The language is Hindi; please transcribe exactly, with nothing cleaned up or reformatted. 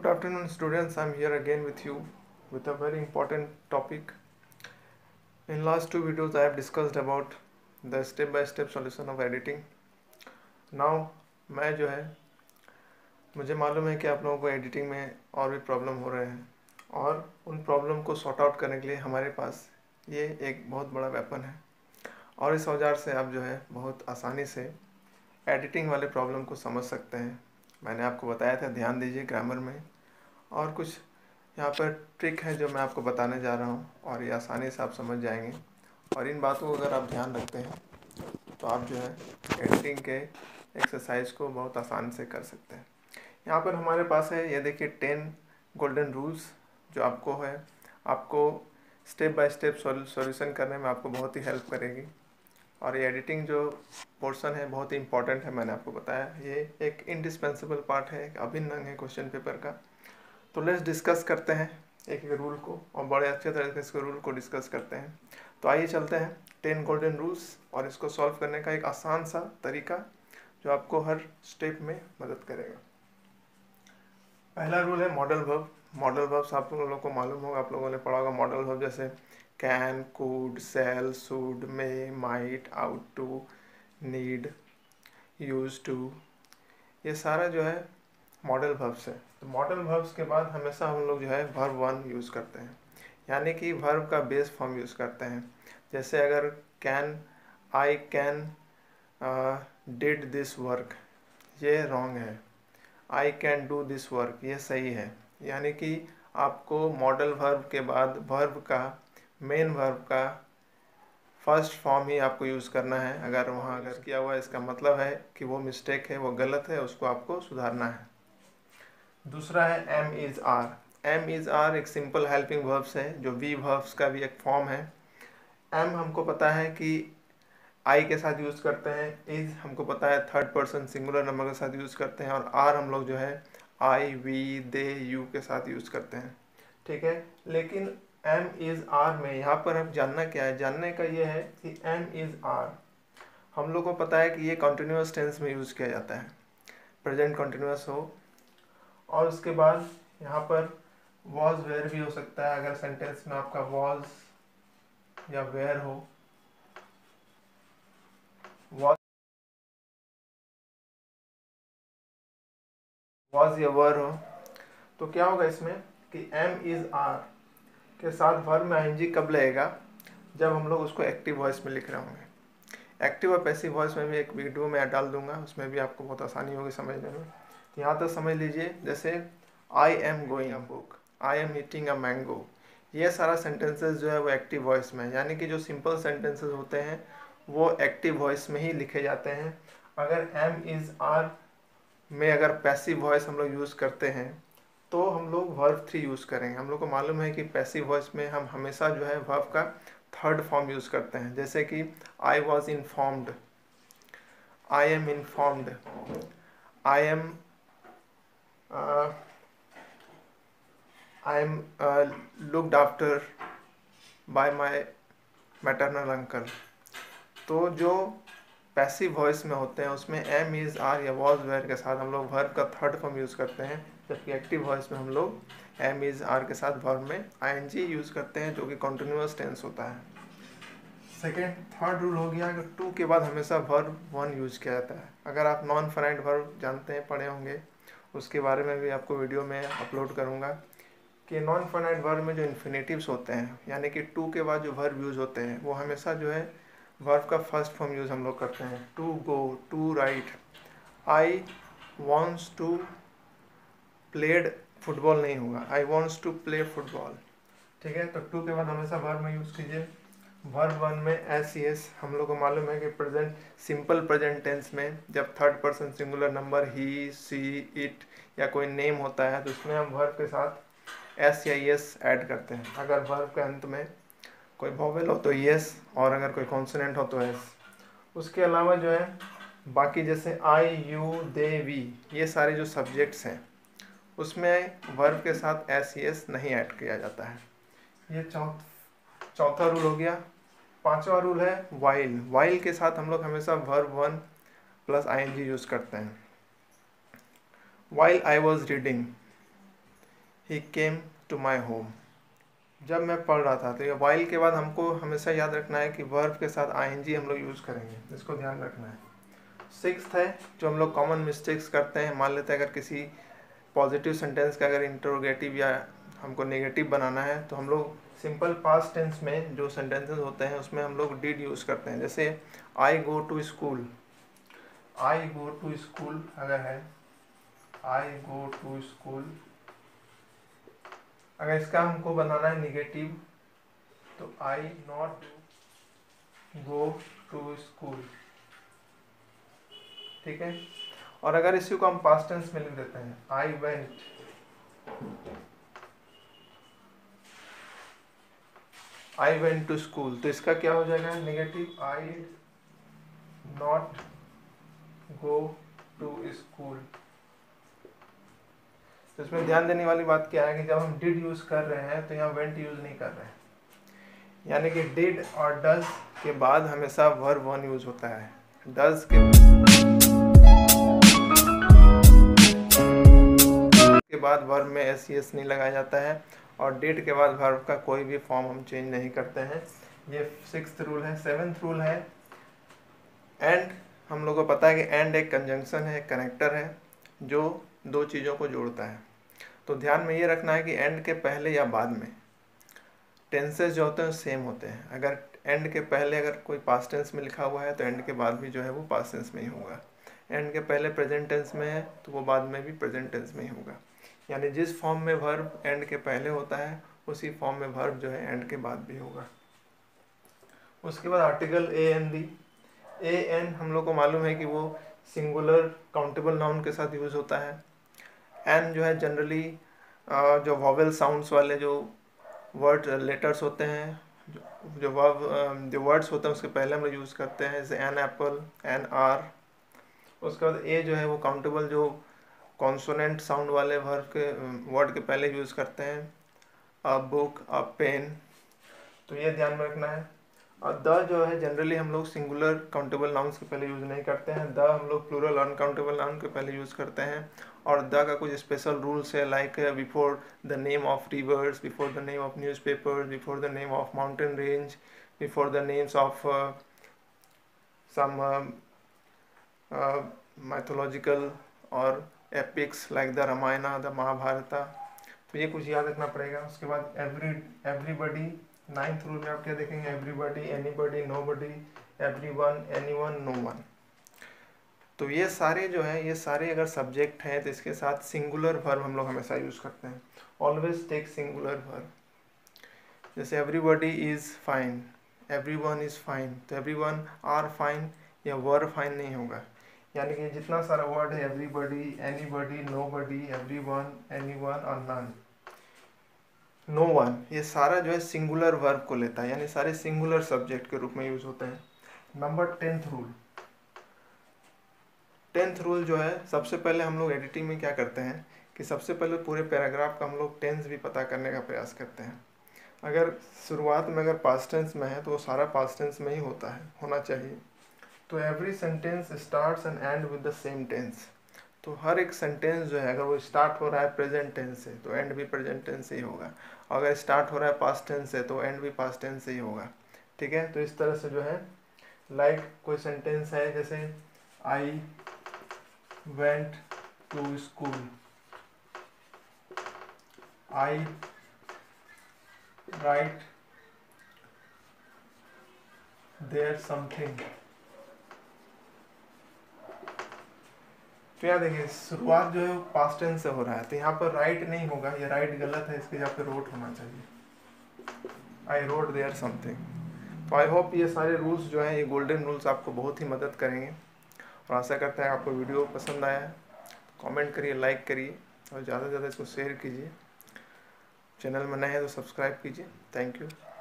Good afternoon, students. I'm here again with you with a very important topic. In last two videos, I have discussed about the step-by-step solution of editing. Now, मैं जो है मुझे मालूम है कि आप लोगों को एडिटिंग में और भी प्रॉब्लम हो रहे हैं और उन प्रॉब्लम को सॉर्ट आउट करने के लिए हमारे पास ये एक बहुत बड़ा वेपन है और इस औजार से आप जो है बहुत आसानी से एडिटिंग वाले प्रॉब्लम को समझ सकते हैं। मैंने आपको बताया था, ध्यान दीजिए ग्रामर में, और कुछ यहाँ पर ट्रिक है जो मैं आपको बताने जा रहा हूँ और ये आसानी से आप समझ जाएंगे। और इन बातों को अगर आप ध्यान रखते हैं तो आप जो है एडिटिंग के एक्सरसाइज को बहुत आसान से कर सकते हैं। यहाँ पर हमारे पास है, ये देखिए, टेन गोल्डन रूल्स जो आपको है आपको स्टेप बाय स्टेप सॉल्यूशन करने में आपको बहुत ही हेल्प करेगी। और ये एडिटिंग जो पोर्शन है बहुत ही इंपॉर्टेंट है। मैंने आपको बताया ये एक इंडिस्पेंसिबल पार्ट है, एक अभिन्न अंग है क्वेश्चन पेपर का। तो लेट्स डिस्कस करते हैं एक एक रूल को और बड़े अच्छे तरीके से रूल को डिस्कस करते हैं। तो आइए चलते हैं टेन गोल्डन रूल्स और इसको सॉल्व करने का एक आसान सा तरीका जो आपको हर स्टेप में मदद करेगा। पहला रूल है मॉडल वर्ब। मॉडल वर्ब्स आप लोगों को मालूम होगा, आप लोगों ने पढ़ा होगा। मॉडल वर्ब जैसे can, could, shall, should, may, might, ought to, need, used to, ये सारा जो है मॉडल वर्ब्स है। तो मॉडल वर्ब्स के बाद हमेशा हम लोग जो है वर्ब वन यूज़ करते हैं, यानी कि वर्ब का बेस फॉर्म यूज़ करते हैं। जैसे अगर can, I can did this work, ये रॉन्ग है। I can do this work, ये सही है। यानी कि आपको मॉडल वर्ब के बाद वर्ब का, मेन वर्ब का फर्स्ट फॉर्म ही आपको यूज़ करना है। अगर वहाँ अगर किया हुआ है इसका मतलब है कि वो मिस्टेक है, वो गलत है, उसको आपको सुधारना है। दूसरा है am is are. Am is are एक सिंपल हेल्पिंग वर्ब्स है जो वी वर्ब्स का भी एक फॉर्म है। एम हमको पता है कि आई के साथ यूज़ करते हैं, इज़ हमको पता है थर्ड पर्सन सिंगुलर नंबर के साथ यूज़ करते हैं, और आर हम लोग जो है आई, वी, दे, यू के साथ यूज़ करते हैं। ठीक है, लेकिन एम इज़ आर में यहाँ पर हम जानना क्या है, जानने का ये है कि एम इज़ आर हम लोग को पता है कि ये कॉन्टिन्यूस टेंस में यूज़ किया जाता है, प्रेजेंट कॉन्टिन्यूस हो। और उसके बाद यहाँ पर वॉज वेयर भी हो सकता है, अगर सेंटेंस में आपका वॉज या वेयर हो, वॉज वॉज या वेयर हो, तो क्या होगा इसमें कि एम इज़ आर के साथ वर्ब में आईएनजी कब लगेगा, जब हम लोग उसको एक्टिव वॉइस में लिख रहे होंगे। एक्टिव और पैसिव वॉइस में भी एक वीडियो में डाल दूंगा, उसमें भी आपको बहुत आसानी होगी समझने में। तो यहाँ तक समझ लीजिए, जैसे I am going a book, I am eating a mango, ये सारा सेंटेंसेस जो है वो एक्टिव वॉइस में, यानी कि जो सिंपल सेंटेंसेस होते हैं वो एक्टिव वॉइस में ही लिखे जाते हैं। अगर एम इज़ आर में अगर पैसिव वॉइस हम लोग यूज़ करते हैं तो हम लोग वर्ब थ्री यूज़ करेंगे। हम लोग को मालूम है कि पैसिव वॉइस में हम हमेशा जो है वर्ब का थर्ड फॉर्म यूज़ करते हैं। जैसे कि I was informed, I am informed, I am I am looked after by my maternal uncle. तो जो पैसिव वॉइस में होते हैं उसमें एम इज़ आर या वॉज वेयर के साथ हम लोग वर्ब का थर्ड फॉर्म यूज़ करते हैं, जबकि एक्टिव वॉइस में हम लोग एम इज़ आर के साथ वर्ब में आईएनजी यूज़ करते हैं, जो कि कॉन्टिन्यूअस टेंस होता है। सेकेंड थर्ड रूल हो गया कि टू के बाद हमेशा वर्ब वन यूज़ किया जाता है। अगर आप नॉन फाइनाइट वर्ब जानते हैं, पढ़े होंगे, उसके बारे में भी आपको वीडियो में अपलोड करूँगा कि नॉन फाइनाइट वर्ब में जो इन्फिनेटिव्स होते हैं, यानी कि टू के बाद जो वर्ब यूज़ होते हैं, वो हमेशा जो है वर्ब का फर्स्ट फॉर्म यूज़ हम लोग करते हैं। To go, to write, I wants to played football नहीं होगा, I wants to play football. ठीक है, तो टू के बाद हमेशा वर्ब में यूज़ कीजिए। वर्ब वन में एस सी एस हम लोग को मालूम है कि प्रेजेंट सिंपल प्रेजेंट टेंस में जब third person singular number he, she, it या कोई नेम होता है तो उसमें हम वर्ब के साथ एस या एस ऐड करते हैं। अगर वर्ब के अंत में कोई वोवेल हो तो यस, और अगर कोई कॉन्सोनेंट हो तो एस। उसके अलावा जो है बाकी जैसे आई, यू, दे, वी, ये सारे जो सब्जेक्ट्स हैं उसमें वर्ब के साथ एस एस नहीं ऐड किया जाता है। ये चौथ चौथा रूल हो गया। पांचवा रूल है वाइल। वाइल के साथ हम लोग हमेशा verb one plus ING use करते हैं। While I was reading, he came to my home. जब मैं पढ़ रहा था, तो ये वाइल के बाद हमको हमेशा याद रखना है कि वर्ब के साथ आईएनजी हम लोग यूज़ करेंगे, इसको ध्यान रखना है। सिक्स्थ है जो हम लोग कॉमन मिस्टेक्स करते हैं, मान लेते हैं अगर किसी पॉजिटिव सेंटेंस का अगर इंटरोगेटिव या हमको नेगेटिव बनाना है तो हम लोग सिंपल पास्ट टेंस में जो सेंटेंसेस होते हैं उसमें हम लोग डिड यूज़ करते हैं। जैसे I go to school, I go to school अगर है आई गो टू स्कूल, अगर इसका हमको बनाना है निगेटिव तो I not go to school, ठीक है। और अगर इसी को हम पास्ट टेंस में लिख देते हैं I went, I went to school, तो इसका क्या हो जाएगा negative, I not go to school. तो इसमें ध्यान देने वाली बात क्या है कि जब हम डिड यूज कर रहे हैं तो यहाँ वेंट यूज नहीं कर रहे हैं, यानी कि डिड और डज के बाद हमेशा वर्ब वन यूज होता है। डज के के बाद वर्ब में एस एस नहीं लगाया जाता है, और डिड के बाद वर्ब का कोई भी फॉर्म हम चेंज नहीं करते हैं। ये सिक्स्थ रूल है। सेवेंथ रूल है एंड। हम लोग को पता है कि एंड एक कंजंक्शन है, एक कनेक्टर है जो दो चीज़ों को जोड़ता है। तो ध्यान में ये रखना है कि एंड के पहले या बाद में टेंसेस जो होते हैं सेम होते हैं। अगर एंड के पहले अगर कोई पास्ट टेंस में लिखा हुआ है तो एंड के बाद भी जो है वो पास्ट टेंस में ही होगा। एंड के पहले प्रेजेंट टेंस में है तो वो बाद में भी प्रेजेंट टेंस में ही होगा। यानी जिस फॉर्म में वर्ब एंड के पहले होता है उसी फॉर्म में वर्ब जो है एंड के बाद भी होगा। उसके बाद article a an the. A an हम लोग को मालूम है कि वो सिंगुलर काउंटेबल नाउन के साथ यूज़ होता है। एन जो है जनरली जो वॉवेल साउंड्स वाले जो वर्ड लेटर्स होते हैं, जो जो वर्ब जो वर्ड्स होते हैं उसके पहले हम लोग यूज़ करते हैं, जैसे एन एप्पल, एन आर। उसके बाद ए जो है वो काउंटेबल जो कॉन्सोनेंट साउंड वाले वर्ब के वर्ड के पहले यूज़ करते हैं, अ बुक, अ पेन। तो ये ध्यान में रखना है। और द जो है जनरली हम लोग सिंगुलर काउंटेबल नाउन्स के पहले यूज़ नहीं करते हैं। द हम लोग प्लूरल अनकाउंटेबल नाउन के पहले यूज़ करते हैं। और द का कुछ स्पेशल रूल्स है, like before the name of rivers, before the name of newspapers, before the name of mountain range, before the names of some mythological और epics like the Ramayana, the Mahabharata. तो ये कुछ याद रखना पड़ेगा। उसके बाद एवरी एवरीबडी, नाइन्थ रूल में आप क्या देखेंगे, everybody, anybody, nobody, everyone, anyone, no one. तो ये सारे जो है ये सारे अगर सब्जेक्ट हैं तो इसके साथ सिंगुलर वर्ब हम लोग हमेशा यूज़ करते हैं। Always take singular verb. जैसे everybody is fine, everyone is fine, तो एवरीवन आर फाइन या वर फाइन नहीं होगा। यानी कि जितना सारा वर्ड है everybody, anybody, nobody, everyone, anyone और नन, नो वन, ये सारा जो है सिंगुलर वर्ब को लेता है, यानी सारे सिंगुलर सब्जेक्ट के रूप में यूज होते हैं। Number tenth rule. Tenth rule जो है सबसे पहले हम लोग एडिटिंग में क्या करते हैं कि सबसे पहले पूरे पैराग्राफ का हम लोग टेंस भी पता करने का प्रयास करते हैं। अगर शुरुआत में अगर पास्ट टेंस में है तो वो सारा पास्ट टेंस में ही होता है, होना चाहिए। तो every sentence starts and end with the same tense. तो हर एक सेंटेंस जो है अगर वो स्टार्ट हो रहा है प्रेजेंट टेंस से तो एंड भी प्रेजेंट टेंस से ही होगा, अगर स्टार्ट हो रहा है पास्ट टेंस से तो एंड भी पास्ट टेंस से ही होगा। ठीक है, तो इस तरह से जो है लाइक like, कोई सेंटेंस है जैसे I went to school, I write there something. तो यहाँ देखिए शुरुआत जो है पास्ट टेंस से हो रहा है तो यहाँ पर राइट नहीं होगा, ये राइट गलत है, इसके यहाँ पे रोट होना चाहिए, आई रोट देयर समथिंग। तो आई होप ये सारे रूल्स जो हैं ये गोल्डन रूल्स आपको बहुत ही मदद करेंगे और आशा करते हैं आपको वीडियो पसंद आया है। कमेंट करिए, लाइक करिए और ज़्यादा से ज़्यादा इसको शेयर कीजिए। चैनल में नए हैं तो सब्सक्राइब कीजिए। Thank you.